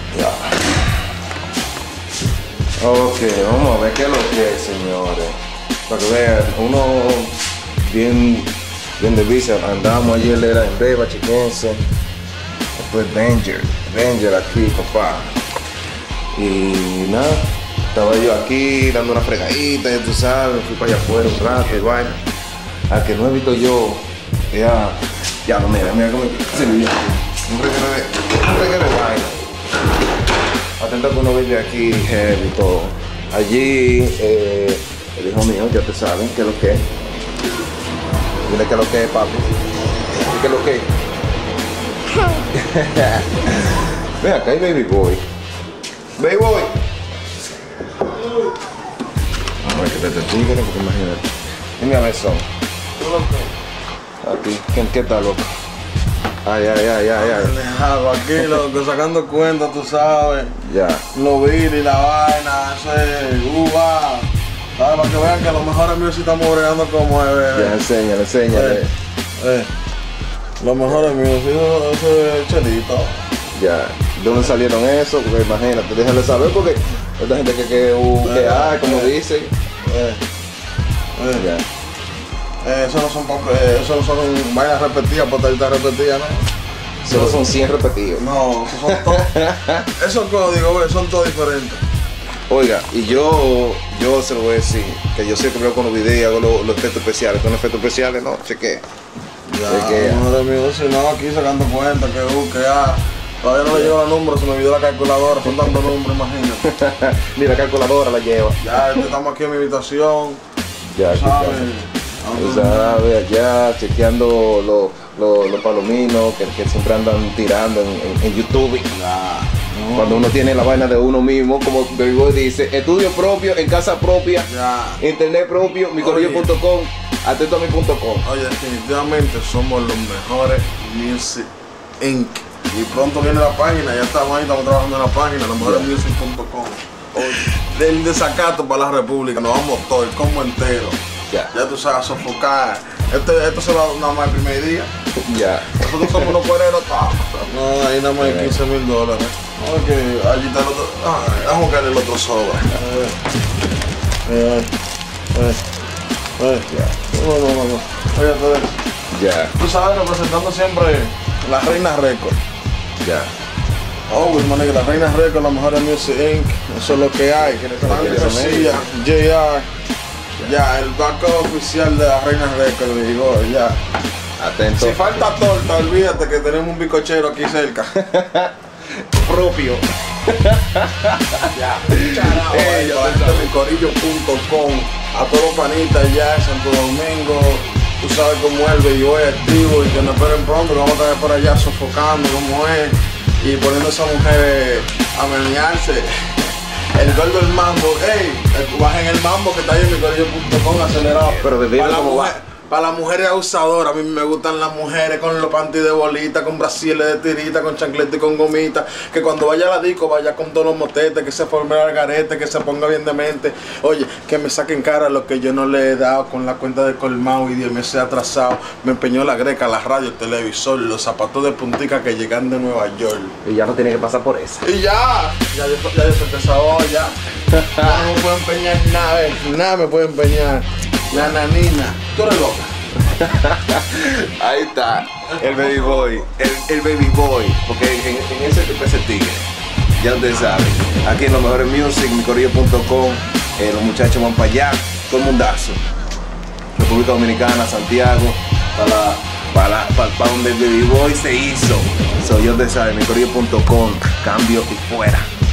Ya. Ok, vamos a ver qué es lo que es, señores. Para que vean, uno bien de visa. Andamos ayer, era en Beba, chiquense. Después Danger aquí, papá. Y nada, estaba yo aquí dando una fregadita, ya tú sabes, fui para allá afuera un rato y vaina. A que no he visto yo, ya no, mira cómo se vive aquí. Un reguero de vaina. Atento que uno vive aquí heavy y todo. Allí, el hijo mío, ya te saben qué es lo que es. Dile qué es lo que es, papi. ¿Qué es lo que es? Ven acá, hay Baby Boy. Baby Boy. Vamos a ver que te tigre, porque imagínate. Dime a ver son. A ti, ¿qué tal, loco? Ay. Alejado aquí, loco, sacando cuenta, tú sabes. Ya. Lo vi y la vaina, eso es uva. ¿Sabes? Para que vean que a lo mejor míos sí estamos bregando como es, bebé. Ya, enséñale. Los mejores míos, eso es chelito. Ya. ¿De dónde salieron eso? Porque imagínate, déjale saber porque esta gente que hay, como dicen. Ya. Eso no son vainas repetidas, botellitas repetidas, ¿no? Solo son 100 repetidos. No, son todos. Esos códigos, son todos diferentes. Oiga, y yo se lo voy a decir, que yo siempre veo con los videos y hago los efectos especiales. Con efectos especiales, no, cheque. Ya, madre mía, si no, aquí sacando cuenta, todavía no le llevo los números, se me olvidó la calculadora, son tantos números, imagínate. Ni la calculadora la lleva. Ya, estamos aquí en mi habitación. Ya, ¿sabes? Tú sabes, allá chequeando los palominos que siempre andan tirando en YouTube. Cuando uno tiene la vaina de uno mismo, como Baby Boy dice, estudio propio, en casa propia, internet propio, micorillo.com, atentami.com. Oye, definitivamente somos los mejores Music Inc. Y pronto viene la página, ya estamos ahí, estamos trabajando en la página, losmejoresmusic.com. Del desacato para la República, nos vamos todo, el combo entero. Ya tú sabes, sofocar. Esto se va nada más el primer día. Ya. Nosotros somos unos cuereros. No, ahí nada más hay $15,000. Ok, allí está el otro. Vamos a buscar el otro sobra. No. Oye, Ya. tú sabes, representando siempre las Reinas Record. Ya. Oh, hermano, que las Reinas Record, las mejores Music Inc. Eso es lo que hay. García, JR. Ya, el backup oficial de las Reinas Record, digo, ya. Atento. Si falta torta, olvídate que tenemos un bicochero aquí cerca. Propio. Ya. Micorillo.com. A todos los panitas ya en Santo Domingo. Tú sabes cómo es el Baby Boy activo y que nos esperen pronto, que vamos a estar por allá sofocando como es y poniendo a esas mujeres a menearse. El gol del mambo, bajen el mambo que está ahí en micorillo.com acelerado. Pero de vida como va. Para las mujeres abusadoras, a mí me gustan las mujeres con los panties de bolita, con brasiles de tirita, con chancleta y con gomita. Que cuando vaya a la disco vaya con todos los motetes, que se forme el garete, que se ponga bien de mente. Oye, que me saquen cara lo que yo no le he dado con la cuenta de colmado y 10 meses atrasado. Me empeñó la greca, la radio, el televisor, los zapatos de puntica que llegan de Nueva York. Y ya no tiene que pasar por eso. Y ya yo se empezó ya. Ya no me puedo empeñar nada me puede empeñar. La nanina, tú eres loca. Ahí está, el Baby Boy, el Baby Boy, porque en ese tigre, ya ustedes saben, aquí en Los Mejores Music, micorillo.com, los muchachos van para allá, todo el mundazo, República Dominicana, Santiago, para donde el Baby Boy se hizo, ya ustedes saben, micorillo.com, cambio y fuera.